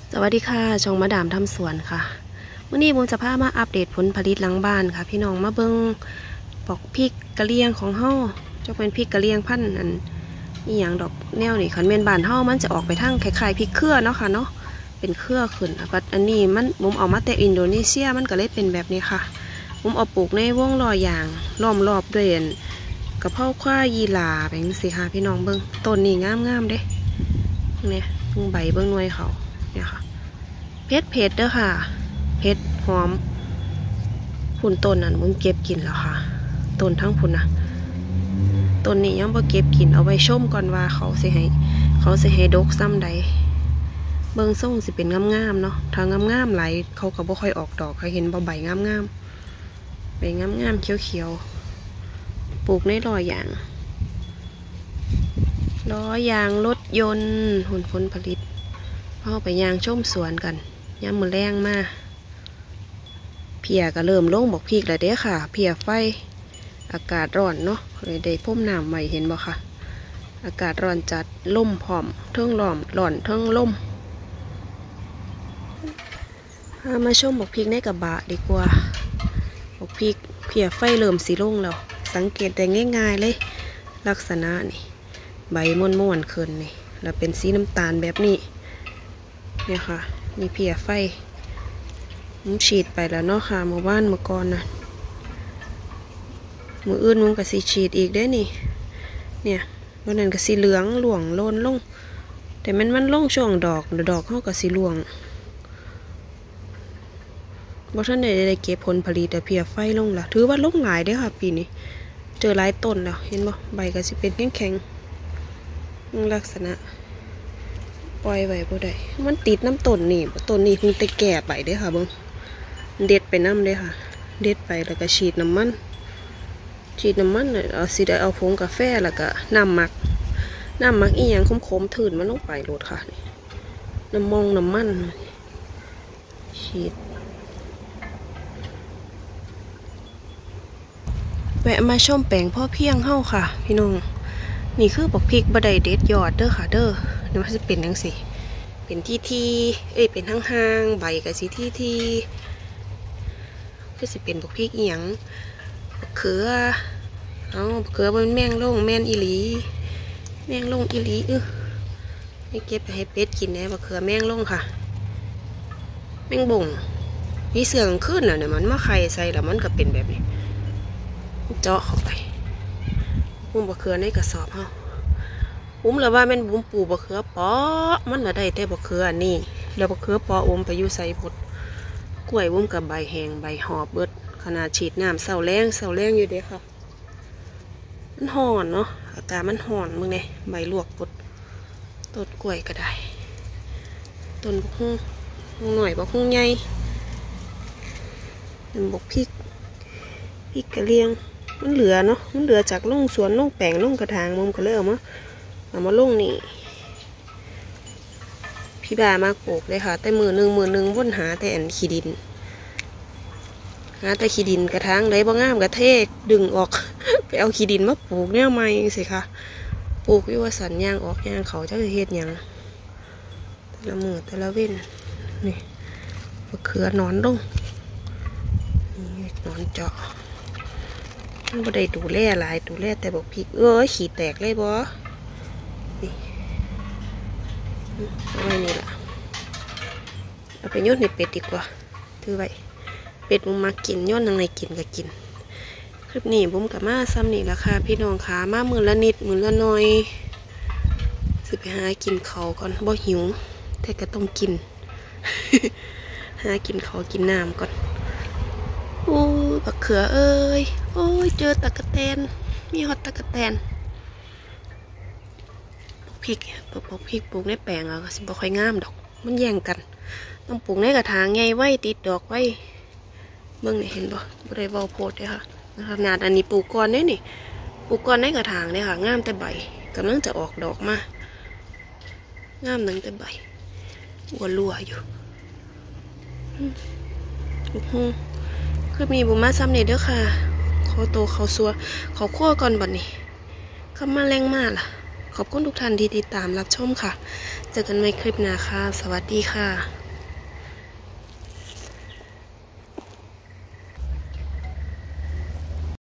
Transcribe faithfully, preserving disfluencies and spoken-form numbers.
สวัสดีค่ะช่องมาดามทำสวนค่ะวันนี้ผมจะพามาอัปเดตผลผลิตหลังบ้านค่ะพี่น้องมาเบิ้งปอกพริกกะเหรี่ยงของเฮาจะเป็นพริกกะเหรี่ยงพันธุ์อันนี่อย่างดอกแนวนี่ขันเมนบานเฮามันจะออกไปทางคล้ายๆพริกเครือเนาะค่ะเนาะเป็นเครือขึ้นอันนี้มันผมเอามาแต่อินโดนีเซียมันก็เลยเป็นแบบนี้ค่ะผมเอาปลูกในวงรอยางล้อมรอบด้วยกระเพราคว้ายีหลาแบบนี้สิค่ะพี่น้องเบิ้งต้นนี่งามๆเด้เนี่ยเบิ้งใบเบิ้งหน่วยเขาเนี่ยค่ะเพชรเพชรเด้อค่ะเพชรหอมผุนต้นนั้นผมเก็บกินแล้วค่ะต้นทั้งผุนนะต้นนี้ยังบ่เก็บกินเอาไว้ชมก่อนว่าเขาสิให้เขาสิให้ดกซ้ำใดเบิ่งส่งสิเป็นงามๆเนาะทางงามๆไหลเขาก็บ่ค่อยออกดอกเขาเห็นบ่ใบงามๆใบงามๆเขียวๆปลูกในรอยยางล้อยางรถยนต์หุ่นผลผลิตเข้าไปยางชมสวนกันยามมื้อแรงมาเพียก็เริ่มลงบอกพีกแล้วเด้ค่ะเพียไฟอากาศร้อนเนาะเลยได้พ่มน้ำใหม่เห็นบ่ค่ะอากาศร้อนจัดล่มพร้อมเทิงร้อนร้อนเทิงล่มมาชมบอกพีกในกระบะดีกว่าบอกพีกเพียไฟเริ่มสีลงแล้วสังเกตได้ง่ายๆเลยลักษณะนี่ใบม่วนๆขึ้นนี่แล้วเป็นสีน้ำตาลแบบนี้เนี่ยค่ะมีเพียไฟผมฉีดไปแล้วเนาะค่ะเมื่อวานเมื่อก่อนนะมืออื่นมึงกับสีฉีดอีกได้นี่เนี่ยวันนั้นกับสีเหลืองหลวงโลนลงแต่มันมันลงช่วงดอกดอกเข้ากับสีเหลืองบอท่านไหนได้เก็บผลผลิตแต่เพียไฟลงละถือว่าลงหลายได้ค่ะปีนี้เจอหลายต้นแล้วเห็นบ่ใบก็จะเป็นแข็งๆลักษณะปล่อยไว้บ่ได้มันติดน้ำต้นนี่ต้นนี่เพิ่งแต่แก่ไปเด้ค่ะเบิ้งเด็ดไปน้ำเด้ค่ะเด็ดไปแล้วก็ฉีดน้ำมันฉีดน้ำมันเอาสิได้เอาผงกาแฟแล้วก็น้ำหมักน้ำหมักอีหยังขมๆถื่นมันลงไปโลดค่ะน้ำมองน้ำมันฉีดแวะมาชมแปลงพ่อเพียงเฮ้าค่ะพี่น้องนี่คือบักพริกบะไดเด็ดยอดเด้อค่ะเด้อนี่มันจะเป็นยังสิเป็นที่ที่เอ้ยเป็นห่างๆใบกับสีที่ที่ก็จะเป็นบักพริกอีหยังบักเขือเอาบักเขือมันแมงลงแมนอีหลีแมงลงอีหลีเออให้เก็บไปให้เป็ดกินนะบักเขือแมงลงค่ะแมงบ่งมีเสื่องขึ้นแล้วเนี่ยมันมาไข่ใส่แล้วมันก็เป็นแบบนี้เจาะเข้าไปบุ้มบักเขือในกระสอบเฮาบุ้มแล้วว่าแม่นบุ้มปูบักเขือปอมันละได้แต่บักเขือนี่แล้วบักเขือปออมไปอยู่ใส่พดกล้วยบุ้มกับใบแห้งใบหอบเบิดขนาดฉีดน้ำเสาแรงเสาแรงอยู่เด้ค่ะมันห่อนเนาะอากาศมันห่อนมึงเนี่ยใบลวกปดต้นกล้วยก็ได้ต้นบักฮุ้งหน่อยบักฮุ้งใหญ่บักพริกพริกกระเลียงมันเหลือเนาะมันเหลือจากลงสวนลงแปลงลงกระถางมุมก็เลยเอามาเอามาลงนี่พี่บามาปลูกเลยค่ะแต่มือหนึ่งมือหนึ่งวนหาแต่อันขี้ดินหาแต่ขี้ดินกระถางเลยบ่งามกระเทกดึงออก ไปเอาขี้ดินมาปลูกเนี่ยไม่สิค่ะปลูกวิวสันย่างออกย่างเขาจะเฮ็ดยังแต่ละมือแต่ละเว้นนี่มะเขือนอนลงนี่นอนเจาะมันบ่ได้ดูแลหลายดูแลแต่บอกพริกเอ้ยขี้แตกเลยบ่นี่เอาไว้นี่แหละเอาไปโยนในเป็ดดีกว่าถือไว้เป็ดมันมากินโยนทางในกินก็กินคลิปนี้บุ้มกับมาซ้ำนี่ราคาพี่น้องขามามือละนิดมือละน้อยสิไปหากินเขาก่อนบ่หิวแต่ก็ต้องกิน หากินเขากินน้ำก่อนโอ้ยบักเขือเอ้ยโอ้ยเจอตะกะแตนมีฮอตตะกะแตนพริกปลูกพริกปลูกในแปลงอะก็สิบ่ค่อยงามดอกมันแย่งกันต้องปลูกในกระถางใหญ่ไว้ติดดอกไว้เบิ่งนี่เห็นบ่บ่ได้เว้าโพดเลยค่ะขนาดอันนี้ปลูกก่อนเนี่ยนี่ปลูกก่อนในกระถางเนี่ยค่ะงามแต่ใบกำลังจะออกดอกมางามนั่งแต่ใบวัวลัวอยู่คือมีบุมาซ้ำนี่เด้อค่ะเขาโตเขาซัวเขาคั่วก่อนบัดนี้เข้ามาแรงมากล่ะขอบคุณทุกท่านที่ติดตามรับชมค่ะเจอกันในคลิปหน้าค่ะสวัสดีค่ะ